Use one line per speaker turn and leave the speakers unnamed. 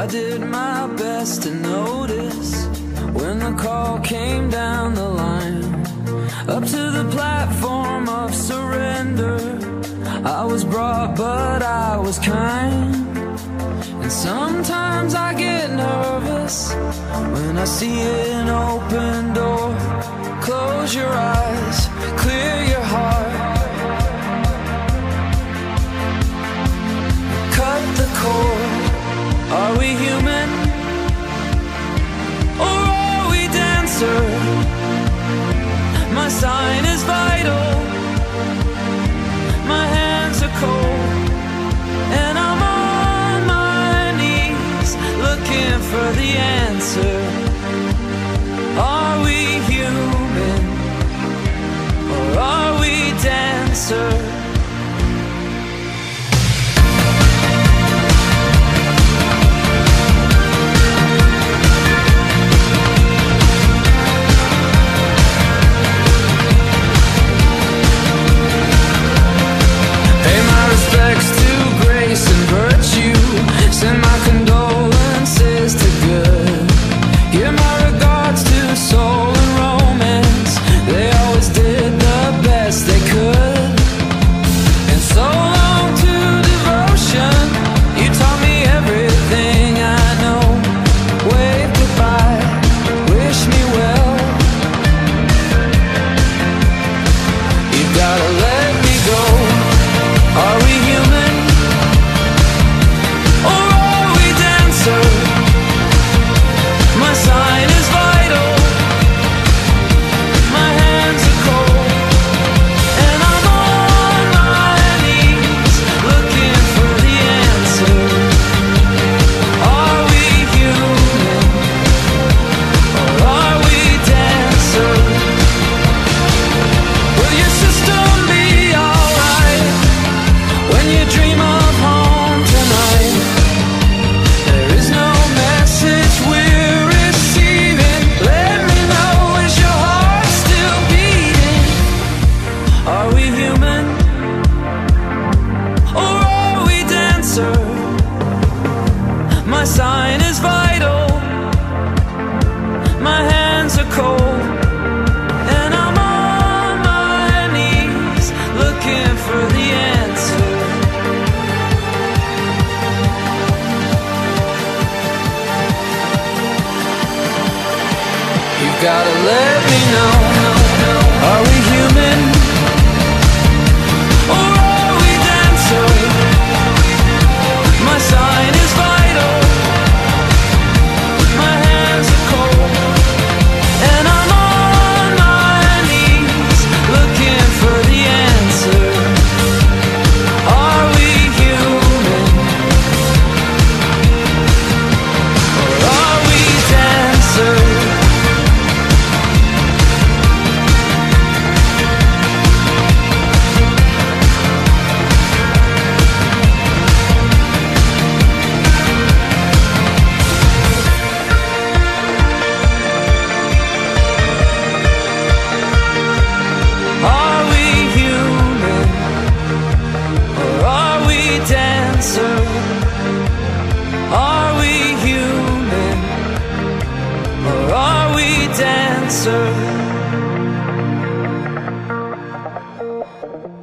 did my best to notice when the call came down the line, up to the platform of surrender. I was brought, but I was kind. And sometimes I get nervous when I see an open door. Close your eyes, clear your heart, cut the cord. Are we human, or are we dancer? My sign is vital, my hands are cold, and I'm on my knees looking for the answer. Are we human, or are we dancer? Respects to grace and virtue. Send my condolences to good. Give my regards to soul and romance. They always did the best they could. And so long to devotion. You taught me everything I know. Wave goodbye, wish me well. You gotta let me go. Are we human, or are we dancer? My sign is vital, my hands are cold, and I'm on my knees looking for the answer. Are we human, or are we dancer? Will your system be alright when you dream of home tonight? There is no message we're receiving. Let me know, is your heart still beating? Are we human, or are we dancer? My sign is vital, my hands are cold, and I'm on my knees looking for the answer. You gotta let me know. Are we human, or are we dancer? My sign is vital, my hands are cold, and I'm on my knees looking for the answer. Are we human, or are we dancer? Are we human, or are we dancer? Are we human, or are we dancer?